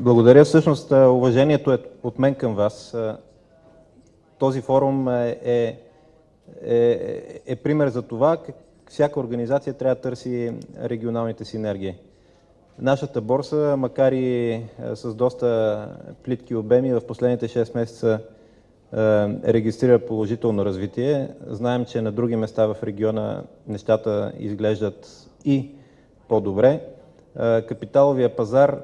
Благодаря. Всъщност уважението е от мен към вас. Този форум е пример за това как всяка организация трябва да търси регионалните синергии. Нашата борса, макар и с доста плитки обеми, в последните 6 месеца регистрира положително развитие. Знаем, че на други места в региона нещата изглеждат и по-добре. Капиталовия пазар,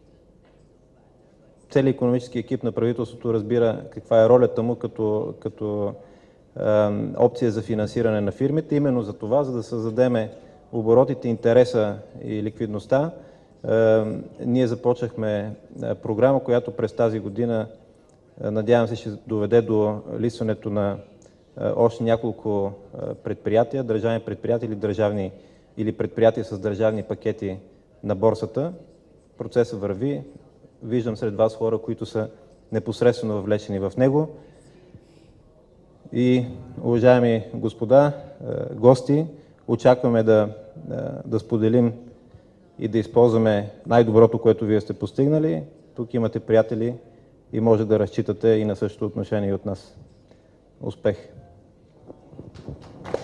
целият икономически екип на правителството разбира каква е ролята му като опция за финансиране на фирмите. Именно за това, за да създадем оборотите, интереса и ликвидността, ние започнахме програма, която през тази година, надявам се, ще доведе до листването на още няколко предприятия, държавни предприятия или предприятия с държавни пакети на борсата. Процесът върви. Виждам сред вас хора, които са непосредствено въвлечени в него. И, уважаеми господа, гости, очакваме да споделим и да използваме най-доброто, което вие сте постигнали. Тук имате приятели и може да разчитате и на същото отношение от нас. Успех!